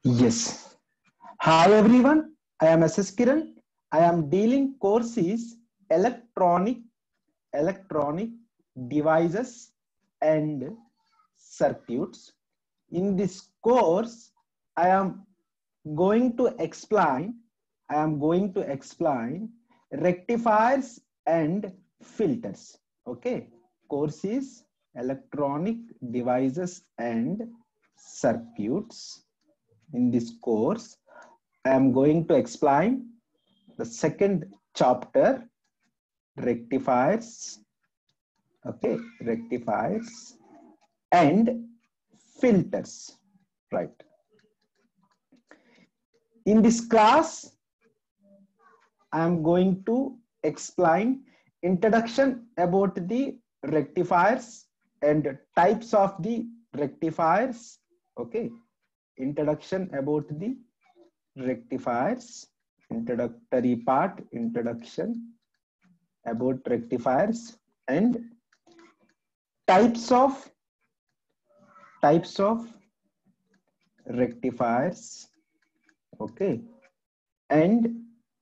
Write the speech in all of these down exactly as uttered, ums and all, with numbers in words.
Yes. Hi everyone. I am S S Kiran. I am dealing course is electronic electronic devices and circuits. In this course, I am going to explain I am going to explain rectifiers and filters. Okay. Course is electronic devices and circuits. In this course, I am going to explain the second chapter, rectifiers, okay, rectifiers and filters, right? In this class, I am going to explain introduction about the rectifiers and types of the rectifiers, okay? Introduction about the rectifiers, introductory part, introduction about rectifiers and types of types of rectifiers, okay, and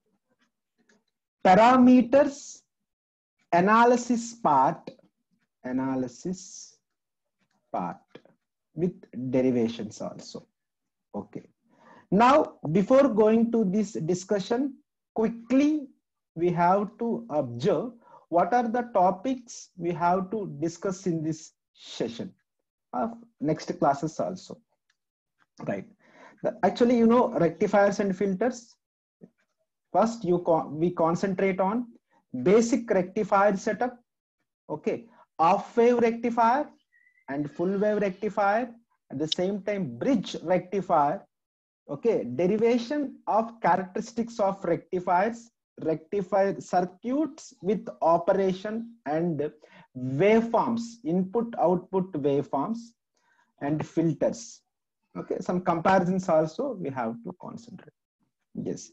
parameters analysis part, analysis part with derivations also, okay. Now, before going to this discussion, quickly we have to observe what are the topics we have to discuss in this session of next classes also, right? The, actually, you know, rectifiers and filters. First, you con we concentrate on basic rectifier setup, okay, half wave rectifier and full wave rectifier, at the same time bridge rectifier. Okay, derivation of characteristics of rectifiers, rectifier circuits with operation and waveforms, input output waveforms and filters. Okay, some comparisons also we have to concentrate. Yes,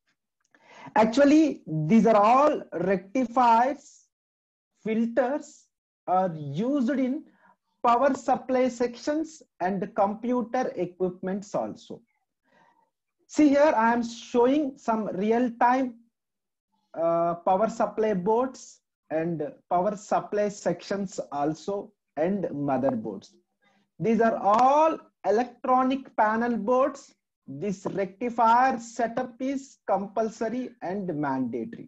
actually these are all rectifiers, filters are used in power supply sections and computer equipments also. See here, I am showing some real-time uh, power supply boards and power supply sections also and motherboards. These are all electronic panel boards. This rectifier setup is compulsory and mandatory.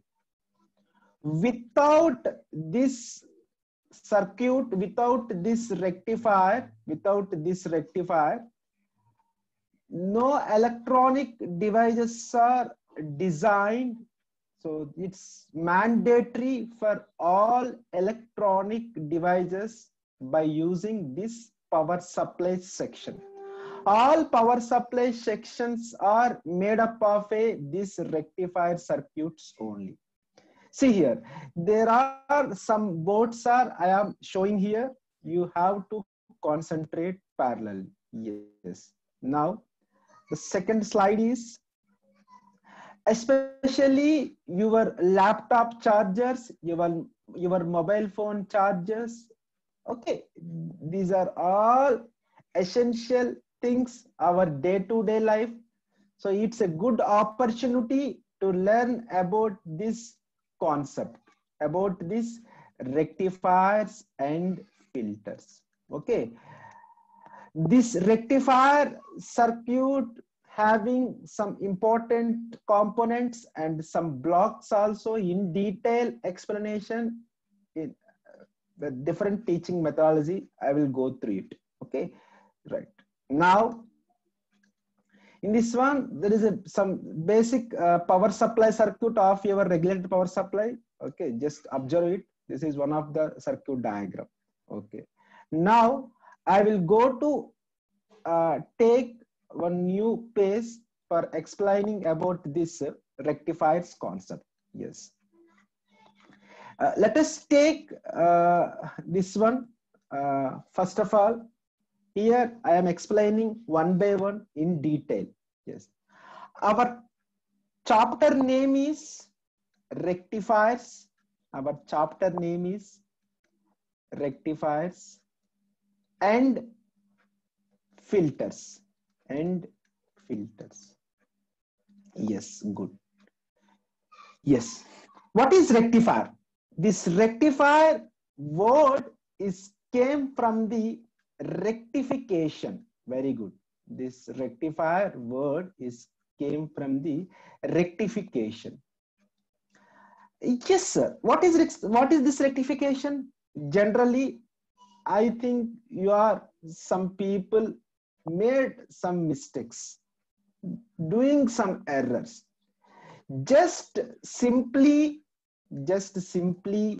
Without this circuit, without this rectifier, without this rectifier, no electronic devices are designed, so it's mandatory for all electronic devices by using this power supply section. All power supply sections are made up of a this rectifier circuits only. See here, there are some boards are I am showing here. You have to concentrate parallel. Yes. Now the second slide is especially your laptop chargers, your, your mobile phone chargers. Okay, these are all essential things, our day-to-day life. So it's a good opportunity to learn about this concept, about this rectifiers and filters. Okay. This rectifier circuit having some important components and some blocks also in detail explanation in the different teaching methodology. I will go through it. Okay, right. Now, in this one, there is a, some basic uh, power supply circuit of your regulated power supply. Okay, just observe it. This is one of the circuit diagram. Okay. Now, I will go to uh, take one new page for explaining about this uh, rectifiers concept. Yes. Uh, let us take uh, this one. Uh, first of all, here I am explaining one by one in detail. Yes. Our chapter name is rectifiers. Our chapter name is rectifiers and filters and filters. Yes, good. Yes. What is rectifier? This rectifier word is came from the rectification. Very good. This rectifier word is came from the rectification. Yes, sir. What is what is this rectification? Generally, I think you are some people made some mistakes, doing some errors. Just simply, just simply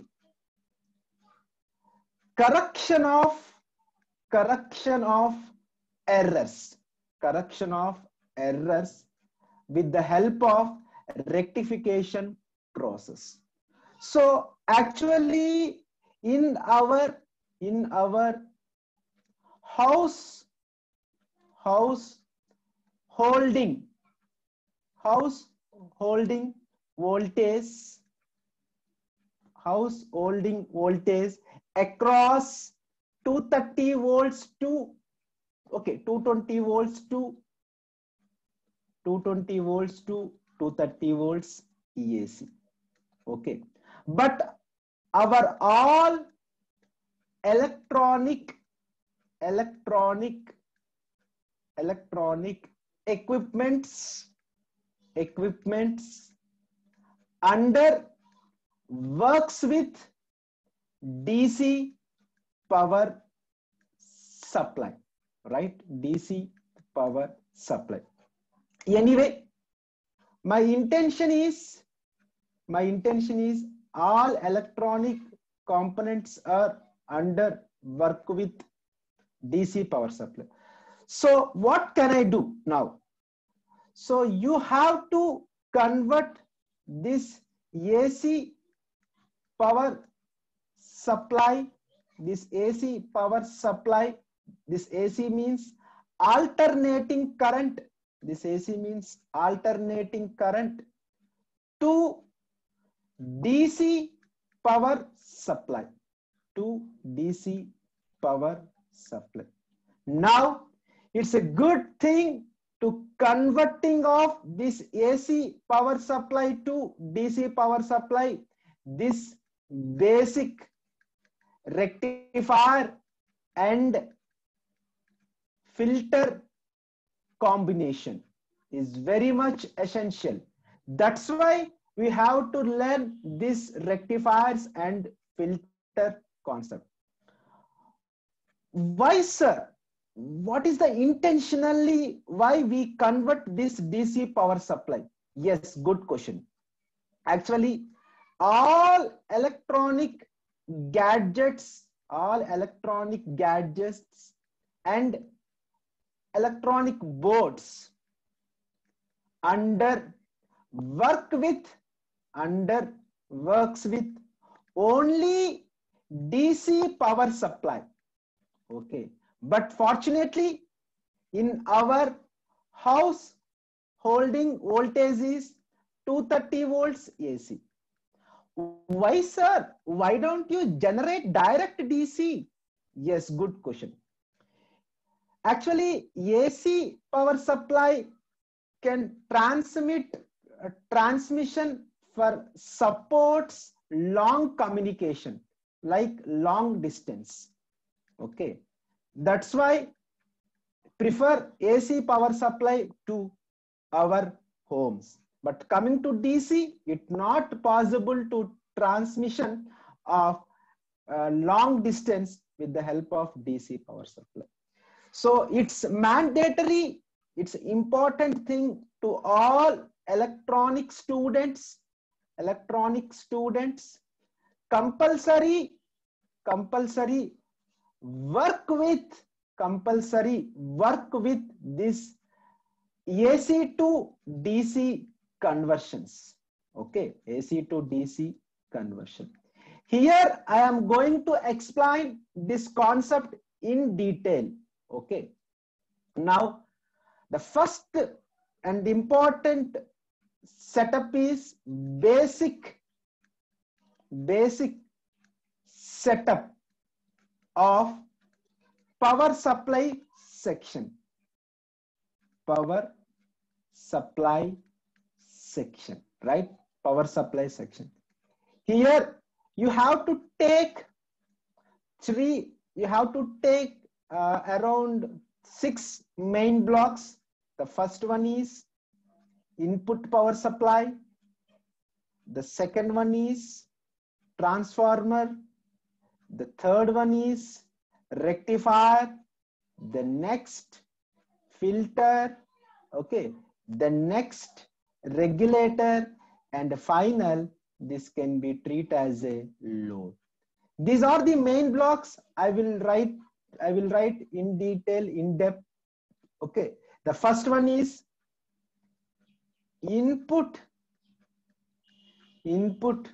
correction of correction of errors, correction of errors with the help of rectification process. So actually in our in our house house holding house holding voltage house holding voltage across two hundred thirty volts to okay two hundred twenty volts to two hundred twenty volts to two hundred thirty volts E A C. Okay, but our all electronic electronic electronic equipments equipments under works with D C power supply, right? D C power supply. Anyway, my intention is my intention is all electronic components are under work with D C power supply. So what can I do now? So you have to convert this A C power supply, this A C power supply, this A C means alternating current, this A C means alternating current to D C power supply, to D C power supply. Now it's a good thing to converting of this A C power supply to D C power supply. This basic rectifier and filter combination is very much essential. That's why we have to learn this rectifiers and filter concept. Why, sir? What is the intentionally why we convert this D C power supply? Yes, good question. Actually, all electronic gadgets, all electronic gadgets and electronic boards under work with, under works with only D C power supply. Okay. But fortunately, in our house holding voltage is two hundred thirty volts A C. Why, sir? Why don't you generate direct D C? Yes, good question. Actually, A C power supply can transmit uh, transmission for supports long communication, like long distance. Okay. That's why prefer A C power supply to our homes. But coming to D C, it's not possible to transmission of uh, long distance with the help of D C power supply. So it's mandatory, it's important thing to all electronic students, electronic students, compulsory, compulsory work with compulsory work with this A C to D C conversions. Okay, A C to D C conversion. Here I am going to explain this concept in detail. Okay, now the first and important setup is basic basic setup of power supply section. Power supply section, right? Power supply section. Here you have to take three, you have to take uh, around six main blocks. The first one is input power supply. The second one is transformer. The third one is rectifier. The next filter. Okay. The next regulator, and the final, this can be treated as a load. These are the main blocks. I will write, I will write in detail, in depth. Okay. The first one is input, input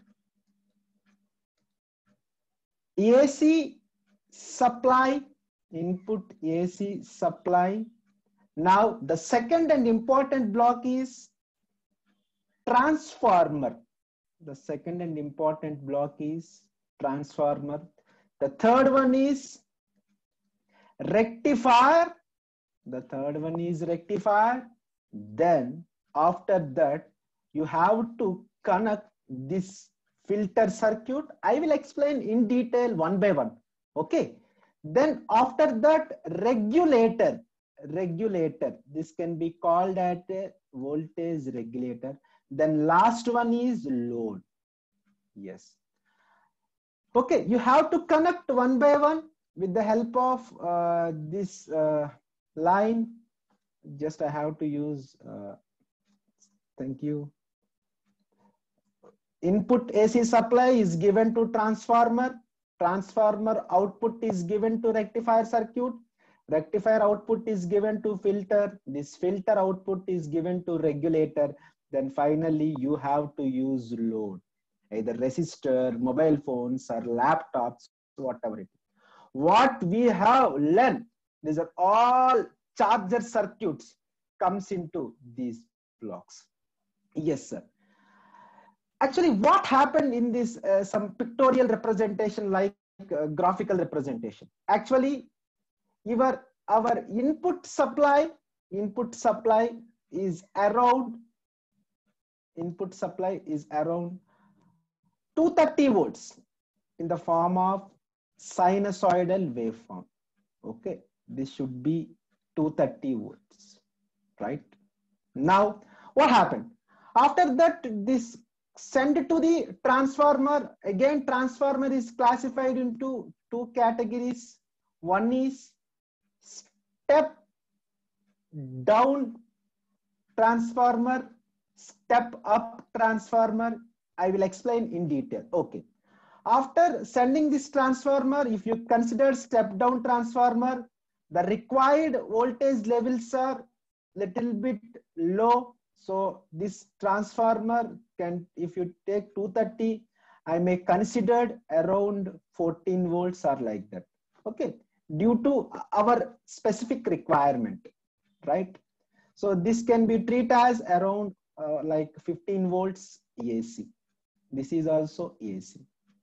A C supply, input A C supply. Now the second and important block is transformer. The second and important block is transformer. The third one is rectifier. The third one is rectifier. Then after that, you have to connect this filter circuit. I will explain in detail one by one. Okay. Then after that, regulator. Regulator. This can be called as a voltage regulator. Then last one is load. Yes. Okay. You have to connect one by one with the help of uh, this uh, line. Just I have to use. Uh, thank you. Input A C supply is given to transformer. Transformer output is given to rectifier circuit. Rectifier output is given to filter. This filter output is given to regulator. Then finally you have to use load, either resistor, mobile phones or laptops, whatever it is. What we have learned, these are all charger circuits comes into these blocks. Yes, sir. Actually, what happened in this uh, some pictorial representation like uh, graphical representation? Actually, your our input supply, input supply is around, input supply is around two hundred thirty volts in the form of sinusoidal waveform. Okay, this should be two hundred thirty volts, right? Now, what happened? After that, this send it to the transformer. Again, transformer is classified into two categories. One is step down transformer, step up transformer. I will explain in detail. Okay. After sending this transformer, if you consider step down transformer, the required voltage levels are little bit low. So this transformer can, if you take two thirty, I may consider around fourteen volts or like that. Okay. Due to our specific requirement, right? So this can be treated as around uh, like fifteen volts A C. This is also A C.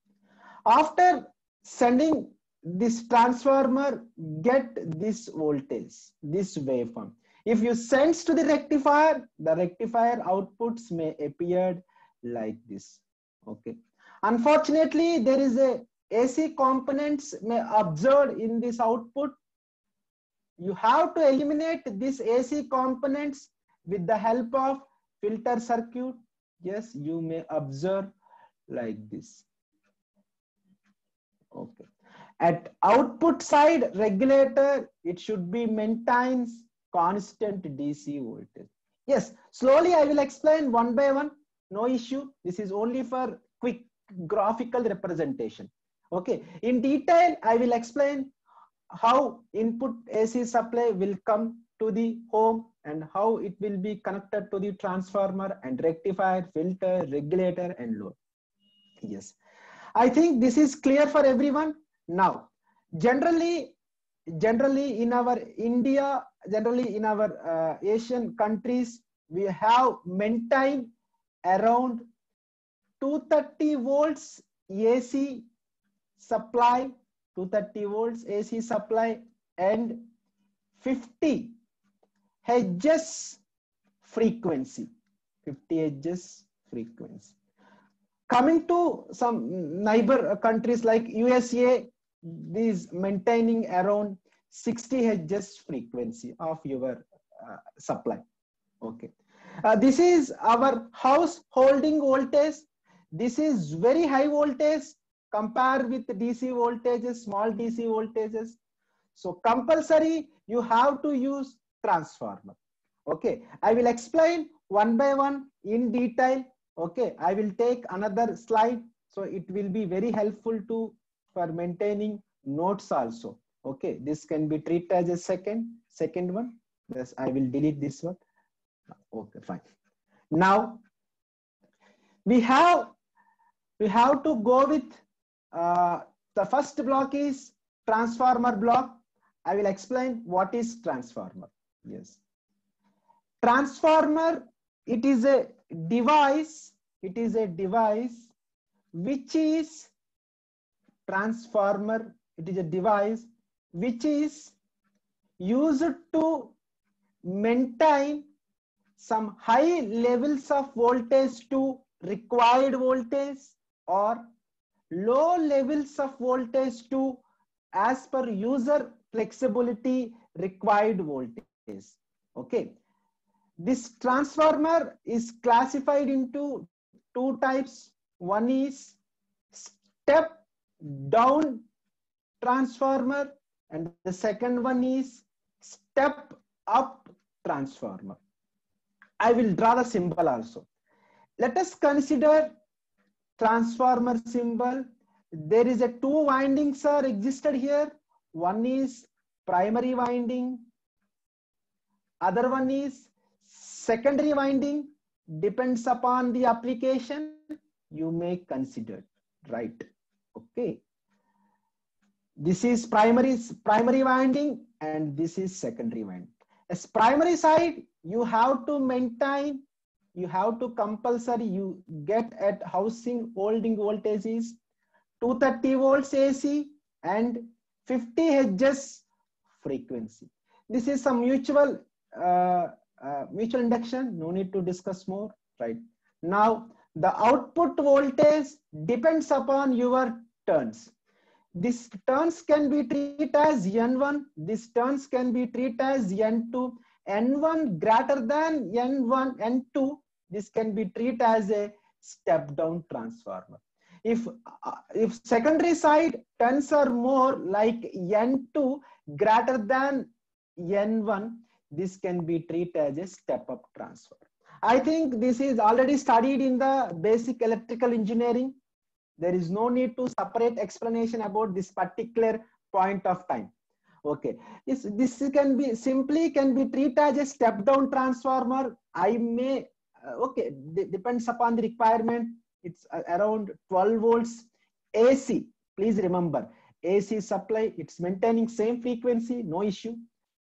After sending this transformer, get this voltage, this waveform. If you send to the rectifier, the rectifier outputs may appear like this. Okay. Unfortunately, there is a A C components may observed in this output. You have to eliminate these A C components with the help of filter circuit. Yes, you may observe like this. Okay. At output side regulator, it should be maintains constant D C voltage. Yes, slowly I will explain one by one. No issue. This is only for quick graphical representation. Okay. In detail, I will explain how input A C supply will come to the home and how it will be connected to the transformer and rectifier, filter, regulator and load. Yes. I think this is clear for everyone. Now, generally, generally in our India, generally in our uh, Asian countries, we have maintained around two thirty volts A C supply, two thirty volts A C supply and fifty hertz frequency. fifty hertz frequency. Coming to some neighbor countries like U S A, is maintaining around sixty hertz frequency of your uh, supply. Okay, uh, this is our house holding voltage. This is very high voltage compared with D C voltages, small D C voltages. So compulsory you have to use transformer. Okay, I will explain one by one in detail. Okay, I will take another slide, so it will be very helpful to for maintaining notes also. Okay, this can be treated as a second second one. Yes, I will delete this one. Okay, fine. Now we have we have to go with uh, the first block is transformer block. I will explain what is transformer. Yes, transformer, it is a device, it is a device which is transformer, it is a device which is used to maintain some high levels of voltage to required voltage or low levels of voltage to as per user flexibility required voltage. Okay, this transformer is classified into two types. One is step down transformer and the second one is step up transformer. I will draw the symbol also. Let us consider transformer symbol. There is a two windings are existed here. One is primary winding, other one is secondary winding. Depends upon the application you may consider, right? Okay, this is primary primary winding and this is secondary winding. As primary side, you have to maintain, you have to compulsory you get at housing holding voltage is two thirty volts A C and fifty hertz frequency. This is some mutual uh, uh, mutual induction, no need to discuss more, right? Now the output voltage depends upon your turns. This turns can be treated as N one, this turns can be treated as N two, N one greater than N one, N two, this can be treated as a step down transformer. If, uh, if secondary side turns are more like N two greater than N one, this can be treated as a step up transformer. I think this is already studied in the basic electrical engineering. There is no need to separate explanation about this particular point of time. Okay, this, this can be simply can be treated as a step down transformer. I may, uh, okay, depends upon the requirement. It's uh, around twelve volts A C. Please remember, A C supply, it's maintaining same frequency, no issue.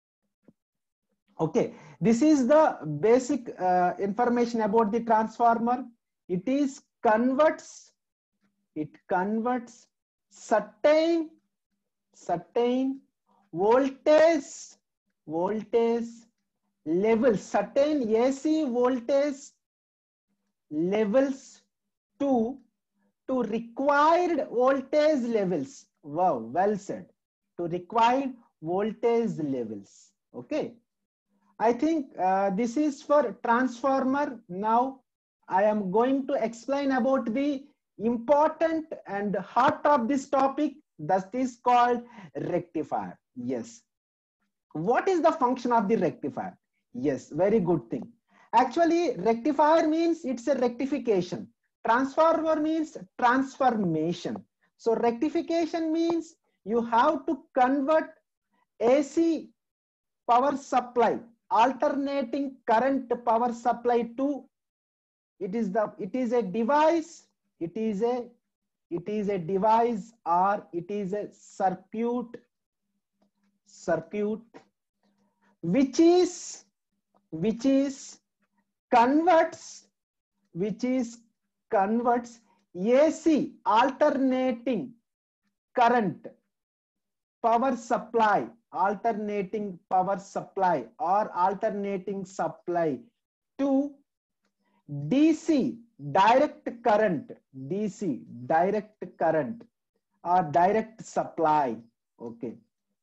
Okay, this is the basic uh, information about the transformer. It is converts, it converts certain, certain voltage, voltage levels, certain A C voltage levels to, to required voltage levels. Wow, well said. To required voltage levels. Okay. I think uh, this is for transformer. Now I am going to explain about the important and heart of this topic. That is called rectifier. Yes. What is the function of the rectifier? Yes, very good thing. Actually, rectifier means it's a rectification. Transformer means transformation. So rectification means you have to convert A C power supply, alternating current power supply to, it is the it is a device, it is a it is a device or it is a circuit circuit which is which is converts which is converts A C alternating current power supply, alternating power supply or alternating supply to D C, direct current, D C, direct current or direct supply. Okay.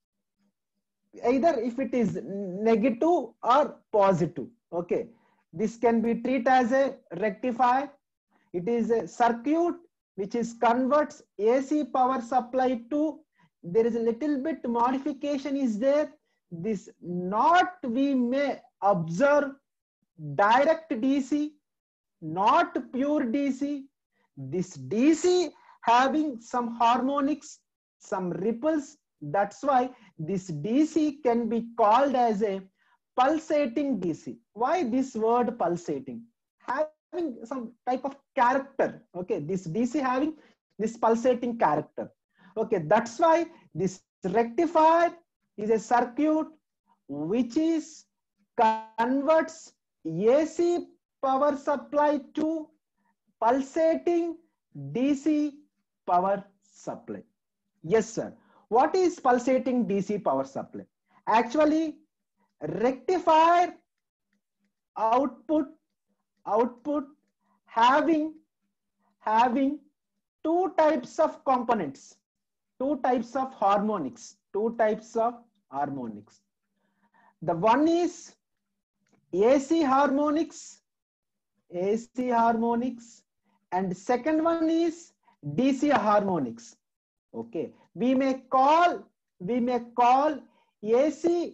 Either if it is negative or positive. Okay. This can be treated as a rectifier. It is a circuit which is converts A C power supply to, there is a little bit modification is there. This not we may observe direct D C, not pure D C. This D C having some harmonics, some ripples. That's why this D C can be called as a pulsating D C. Why this word pulsating? Having some type of character. Okay, this D C having this pulsating character. Okay, that's why this rectifier is a circuit which is converts A C power supply to pulsating D C power supply. Yes, sir. What is pulsating D C power supply? Actually, rectifier output output having having two types of components, two types of harmonics, two types of harmonics. The one is A C harmonics, A C harmonics, and second one is D C harmonics. Okay, we may call we may call A C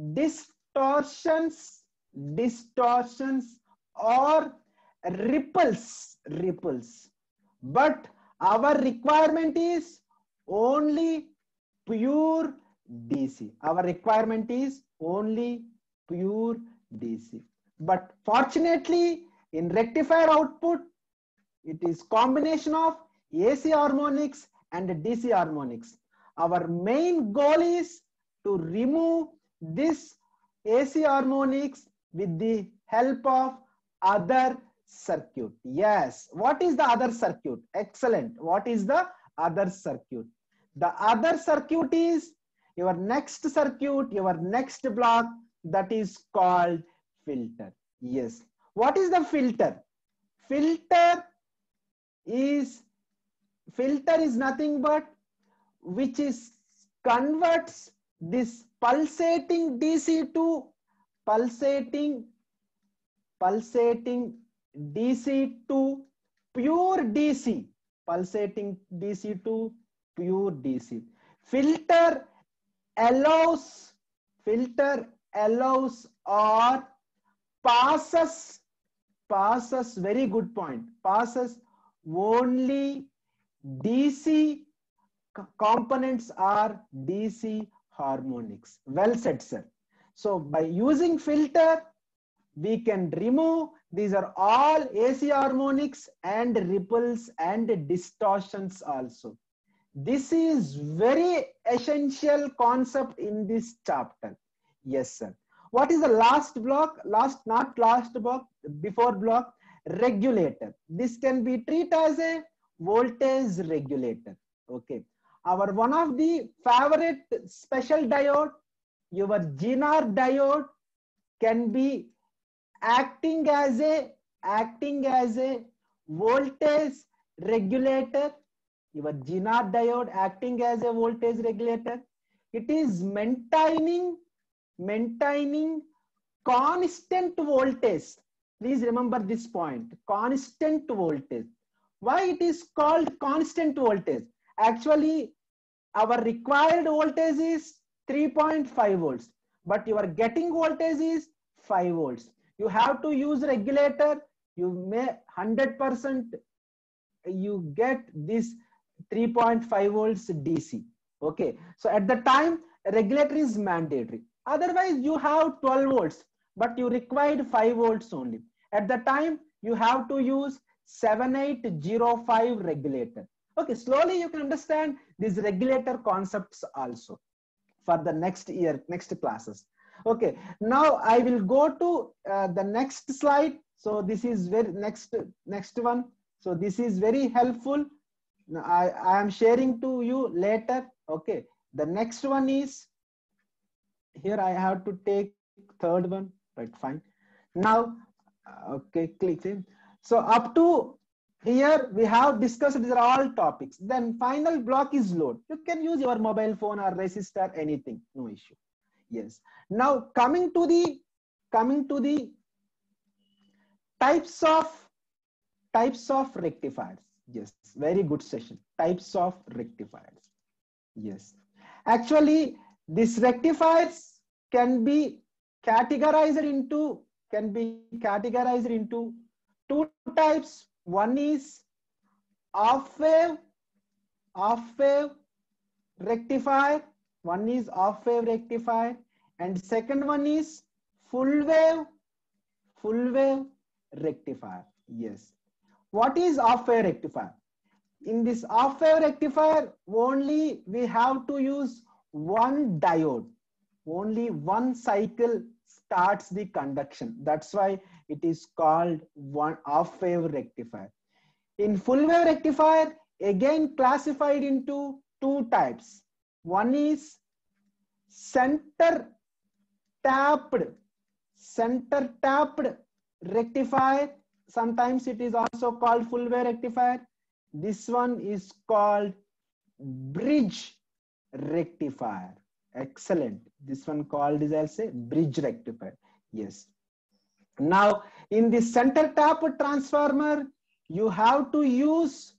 distortions, distortions or ripples, ripples. But our requirement is only pure D C. Our requirement is only pure D C. But fortunately, in rectifier output, it is combination of A C harmonics and D C harmonics. Our main goal is to remove this A C harmonics with the help of other circuit. Yes. What is the other circuit? Excellent. What is the other circuit? The other circuit is your next circuit, your next block, that is called filter. Yes. What is the filter? Filter is filter is nothing but which is converts this pulsating D C to pulsating pulsating D C to pure D C, pulsating D C to pure D C. Filter allows filter allows or passes passes very good point, passes only D C components are D C harmonics. Well said, sir. So by using filter, we can remove, these are all A C harmonics and ripples and distortions also. This is very essential concept in this chapter. Yes, sir. What is the last block? Last, not last block, before block, regulator. This can be treated as a voltage regulator. Okay. Our one of the favorite special diode, your G N R diode, can be acting as a acting as a voltage regulator. Your G N R diode acting as a voltage regulator. It is maintaining maintaining constant voltage. Please remember this point, constant voltage. Why it is called constant voltage? Actually, our required voltage is three point five volts, but your getting voltage is five volts. You have to use regulator. You may one hundred percent you get this three point five volts D C. Okay. So at the time, regulator is mandatory. Otherwise, you have twelve volts, but you required five volts only. At the time, you have to use seven eight zero five regulator. Okay, slowly you can understand these regulator concepts also for the next year, next classes. Okay, now I will go to uh, the next slide. So this is very next next one. So this is very helpful. I, I am sharing to you later. Okay, the next one is, here I have to take third one, right? Fine. Now Okay, click it. So up to here we have discussed, these are all topics. Then final block is load. You can use your mobile phone or resistor, anything, no issue. Yes. Now coming to the coming to the types of types of rectifiers. Yes, very good session. Types of rectifiers. Yes. Actually, these rectifiers can be categorized into can be categorized into two types. One is off wave, off wave rectifier. One is off wave rectifier, and second one is full wave, full wave rectifier. Yes. What is off wave rectifier? In this off wave rectifier, only we have to use one diode. Only one cycle starts the conduction. That's why it is called one off wave rectifier. In full wave rectifier, again classified into two types. One is center tapped, center tapped rectifier. Sometimes it is also called full wave rectifier. This one is called bridge rectifier. Excellent. This one called is also bridge rectifier. Yes. Now in the center tap transformer, you have to use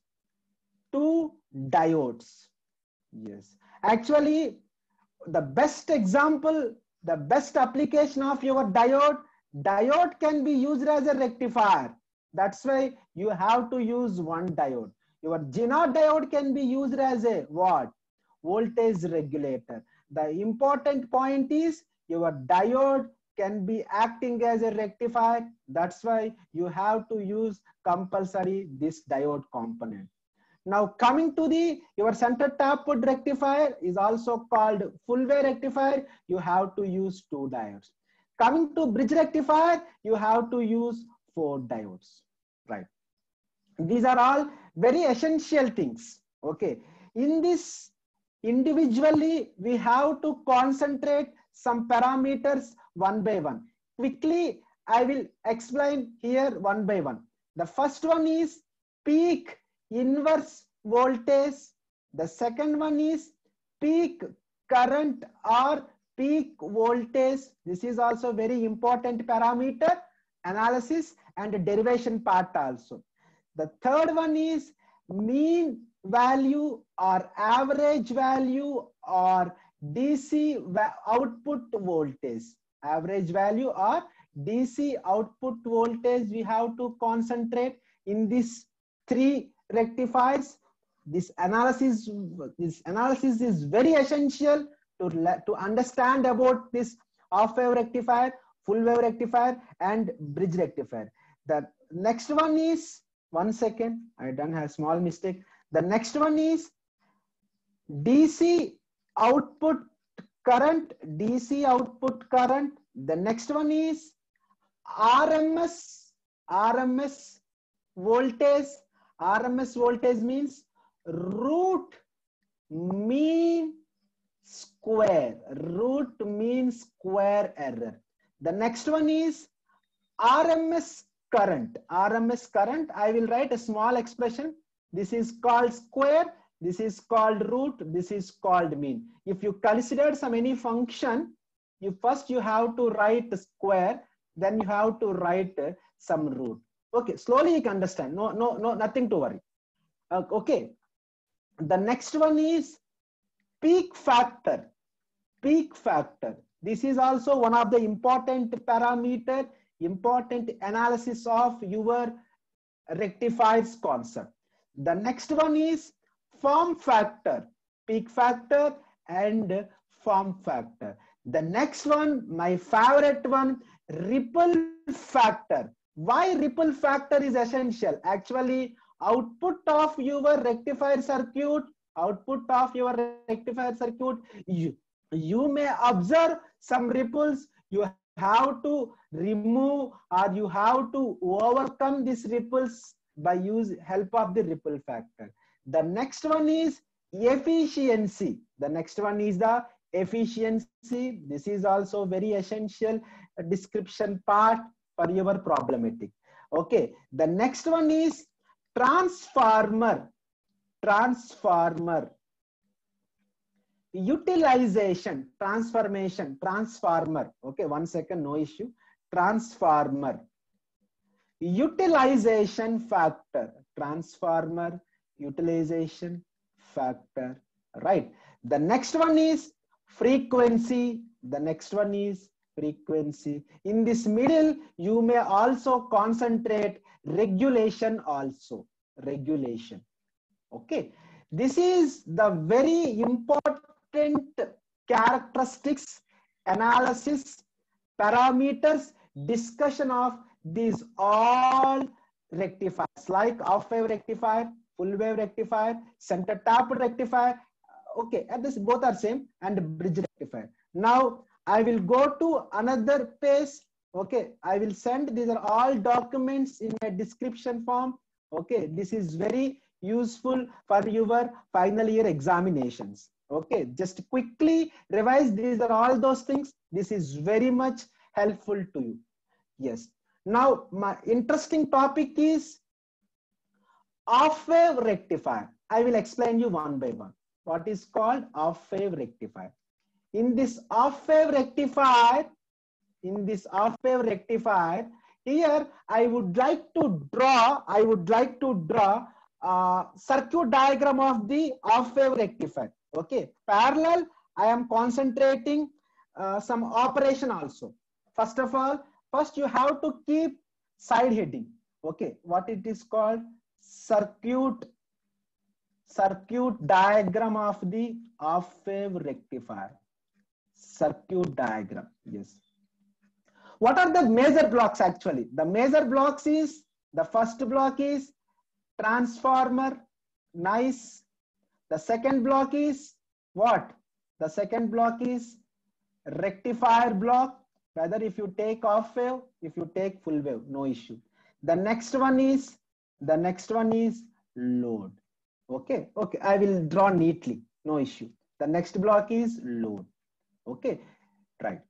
two diodes. Yes. Actually, the best example, the best application of your diode, diode can be used as a rectifier. That's why you have to use one diode. Your G zero diode can be used as a what? Voltage regulator. The important point is your diode can be acting as a rectifier. That's why you have to use compulsory this diode component. Now coming to the your center tapped rectifier is also called full wave rectifier. You have to use two diodes. Coming to bridge rectifier, you have to use four diodes. Right. These are all very essential things. Okay. In this individually, we have to concentrate some parameters one by one. Quickly, I will explain here one by one. The first one is peak inverse voltage. The second one is peak current or peak voltage. This is also very important parameter analysis and derivation part also. The third one is mean value or average value or D C output voltage. Average value or D C output voltage we have to concentrate in these three rectifiers. This analysis, this analysis is very essential to, to understand about this off wave rectifier, full wave rectifier and bridge rectifier. The next one is, one second, I done a small mistake. The next one is D C output current, D C output current. The next one is R M S, R M S voltage. R M S voltage means root mean square, root mean square error. The next one is R M S current, R M S current. I will write a small expression. This is called square, this is called root, this is called mean. If you consider some any function, you first you have to write square, then you have to write some root. Okay, slowly you can understand. No, no, no, nothing to worry. Uh, okay. The next one is peak factor. Peak factor. This is also one of the important parameter, important analysis of your rectifiers concept. The next one is form factor, peak factor and form factor. The next one, my favorite one, ripple factor. Why ripple factor is essential? Actually, output of your rectifier circuit, output of your rectifier circuit, you, you may observe some ripples. You have to remove or you have to overcome these ripples by use help of the ripple factor. The next one is efficiency. The next one is the efficiency. This is also very essential description part for your problematic. Okay, the next one is transformer. Transformer. Utilization, transformation, transformer. Okay, one second, no issue. Transformer. Utilization factor. Transformer, utilization factor. Right. The next one is frequency. The next one is frequency. In this middle, you may also concentrate regulation also. Regulation. Okay. This is the very important characteristics, analysis, parameters, discussion of these all rectifiers like off wave rectifier, full wave rectifier, center tapped rectifier. Okay, and this both are same, and bridge rectifier. Now I will go to another page. Okay, I will send, these are all documents in a description form. Okay, this is very useful for your final year examinations. Okay, just quickly revise, these are all those things. This is very much helpful to you. Yes. Now my interesting topic is off wave rectifier. I will explain you one by one. What is called off wave rectifier? In this off wave rectifier, in this off wave rectifier, here I would like to draw, I would like to draw a circuit diagram of the off wave rectifier. Okay, parallel, I am concentrating uh, some operation also. First of all, first you have to keep side heading. Okay, what it is called? Circuit, circuit diagram of the off wave rectifier. Circuit diagram, yes. What are the major blocks actually? The major blocks is, the first block is transformer, nice. The second block is what? The second block is rectifier block, whether if you take off wave, if you take full wave, no issue. The next one is, the next one is load. Okay, okay, I will draw neatly, no issue. The next block is load. Okay, right.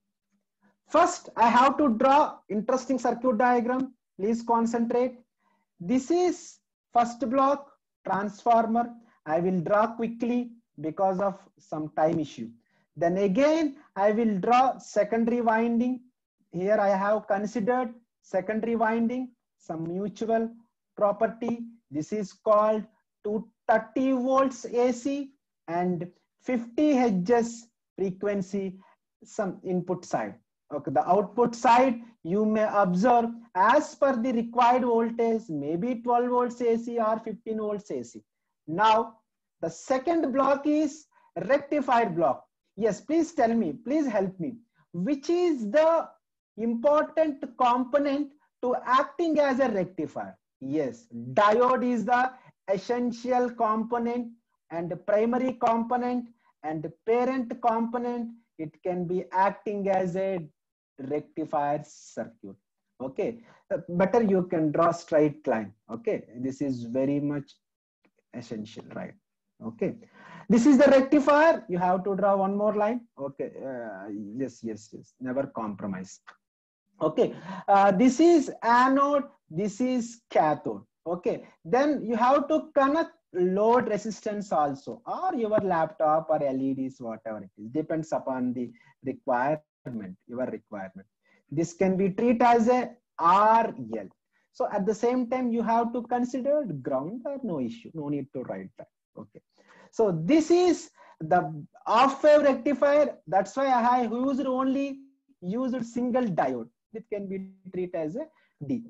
First, I have to draw interesting circuit diagram. Please concentrate. This is first block, transformer. I will draw quickly because of some time issue. Then again, I will draw secondary winding. Here I have considered secondary winding, some mutual property. This is called two hundred thirty volts A C and fifty hertz frequency, some input side. Okay, the output side, you may observe as per the required voltage, maybe twelve volts A C or fifteen volts A C. Now, the second block is rectifier block. Yes, please tell me, please help me. Which is the important component to acting as a rectifier? Yes, diode is the essential component and primary component and parent component. It can be acting as a rectifier circuit. Okay, better you can draw straight line. Okay, this is very much essential, right? Okay, this is the rectifier. You have to draw one more line. Okay, uh, yes, yes, yes, never compromise. Okay, uh, this is anode, this is cathode. Okay, then you have to connect load resistance also, or your laptop or L E Ds, whatever it is, depends upon the requirement, your requirement. This can be treated as a R L. So at the same time, you have to consider ground, or no issue, no need to write that. Okay, so this is the off wave rectifier. That's why I used only used single diode. It can be treated as a D,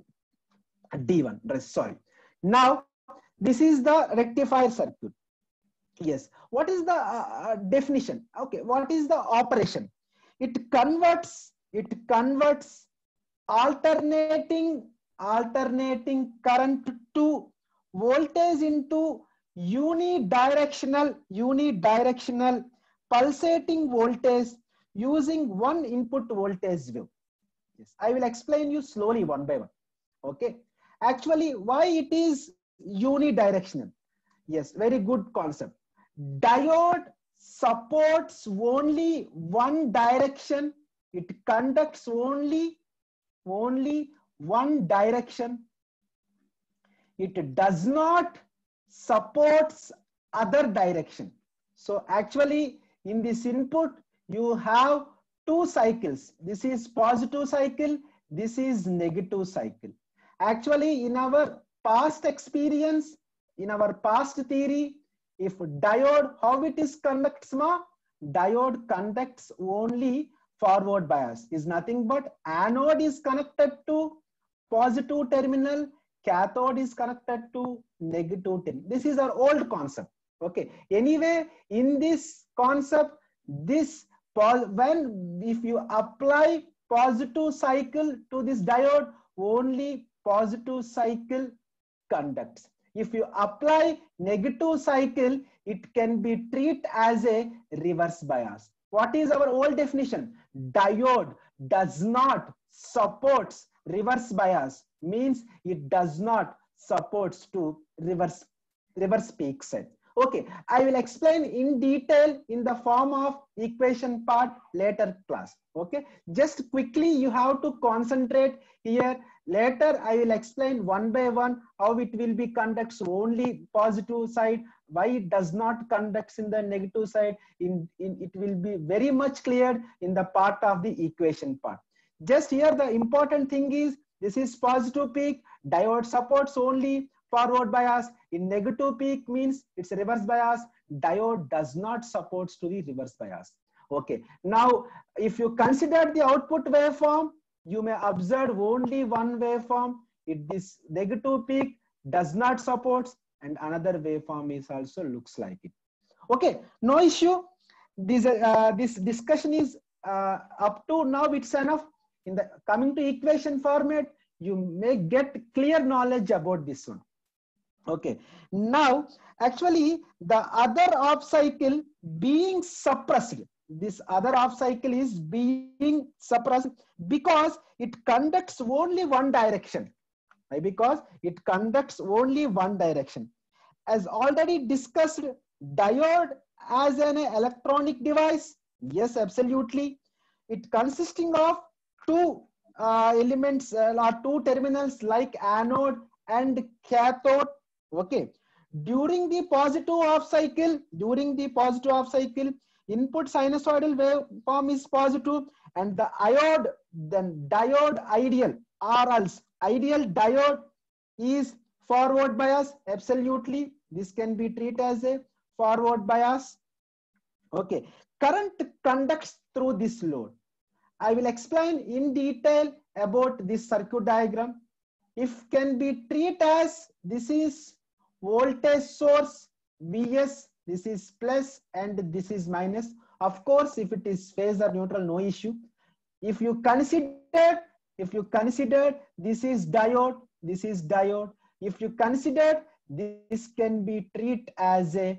D one, sorry. Now, this is the rectifier circuit. Yes. What is the uh, definition? Okay. What is the operation? It converts, it converts alternating, alternating current to voltage into unidirectional, unidirectional pulsating voltage using one input voltage wave. Yes. I will explain you slowly one by one. Okay. Actually, why it is unidirectional? Yes, very good concept. Diode supports only one direction. It conducts only, only one direction. It does not supports other direction. So actually in this input you have two cycles. This is positive cycle, this is negative cycle. Actually in our past experience, in our past theory, if diode, how it is conducts ma? Diode conducts only forward bias, is nothing but anode is connected to positive terminal, cathode is connected to negative terminal. This is our old concept. Okay. Anyway, in this concept, this when if you apply positive cycle to this diode, only positive cycle conducts. If you apply negative cycle, it can be treated as a reverse bias. What is our old definition? Diode does not supports reverse bias, means it does not supports to reverse reverse peak set. Okay, I will explain in detail in the form of equation part later class. Okay, just quickly you have to concentrate here. Later I will explain one by one how it will be conducts only positive side, why it does not conducts in the negative side. In, in it will be very much clear in the part of the equation part. Just here the important thing is this is positive peak, diode supports only forward bias. In negative peak means it's a reverse bias, diode does not supports to the reverse bias. Okay, now if you consider the output waveform, you may observe only one waveform. It this negative peak does not supports, and another waveform is also looks like it. Okay, no issue. This uh, this discussion is uh, up to now it's enough. In the coming to equation format, you may get clear knowledge about this one. Okay, now actually the other off cycle being suppressed. This other off cycle is being suppressed because it conducts only one direction. Why? Because it conducts only one direction. As already discussed, diode as an electronic device, yes, absolutely. It consisting of two uh, elements uh, or two terminals like anode and cathode. Okay, during the positive off cycle, during the positive off cycle, input sinusoidal waveform is positive, and the iode, then diode ideal or else ideal diode is forward bias. Absolutely, this can be treated as a forward bias. Okay, current conducts through this load. I will explain in detail about this circuit diagram. If can be treated as this is voltage source V S, this is plus and this is minus. Of course, if it is phasor neutral, no issue. If you consider, if you consider this is diode, this is diode. If you consider this can be treated as a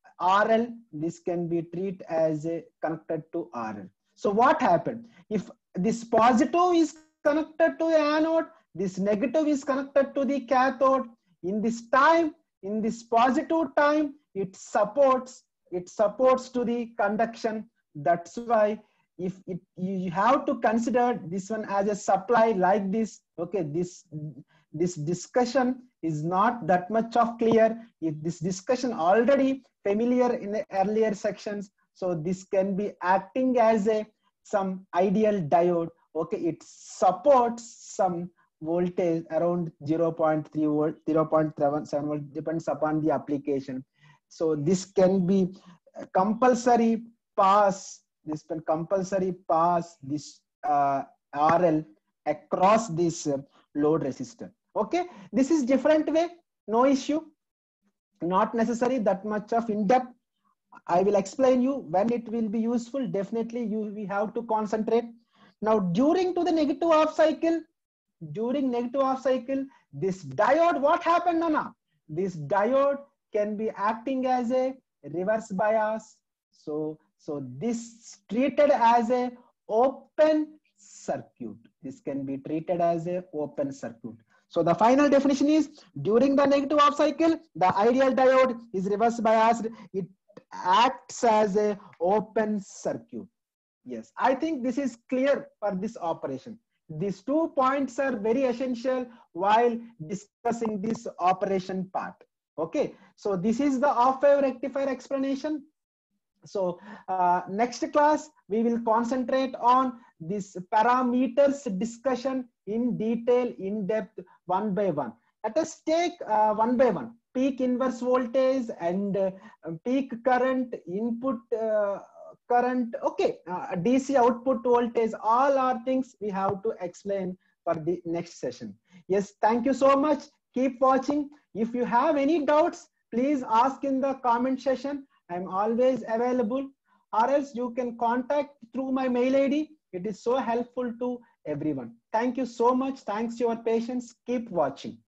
R L, this can be treated as a connected to R L. So what happened? If this positive is connected to the anode, this negative is connected to the cathode. In this time, in this positive time, it supports, it supports to the conduction. That's why if it, you have to consider this one as a supply like this. Okay, this this discussion is not that much of clear. If this discussion already familiar in the earlier sections, so this can be acting as a some ideal diode. Okay, it supports some voltage around zero point three volt, zero point seven volt, depends upon the application. So this can be compulsory pass, this can compulsory pass this uh, R L across this uh, load resistor. Okay, this is different way, no issue, not necessary that much of in-depth. I will explain you when it will be useful. Definitely you we have to concentrate. Now during to the negative off cycle, during negative off cycle, this diode, what happened, Nana? This diode can be acting as a reverse bias. So, so this treated as a open circuit. This can be treated as a open circuit. So the final definition is during the negative off cycle, the ideal diode is reverse biased. It acts as a open circuit. Yes, I think this is clear for this operation. These two points are very essential while discussing this operation part. Okay, so this is the off wave rectifier explanation. So uh, next class we will concentrate on this parameters discussion in detail, in depth, one by one. Let us take uh, one by one. Peak inverse voltage and uh, peak current, input uh, current, okay, uh, D C output voltage, all are things we have to explain for the next session. Yes, thank you so much. Keep watching. If you have any doubts, please ask in the comment section. I'm always available, or else you can contact through my mail I D. It is so helpful to everyone. Thank you so much. Thanks for your patience. Keep watching.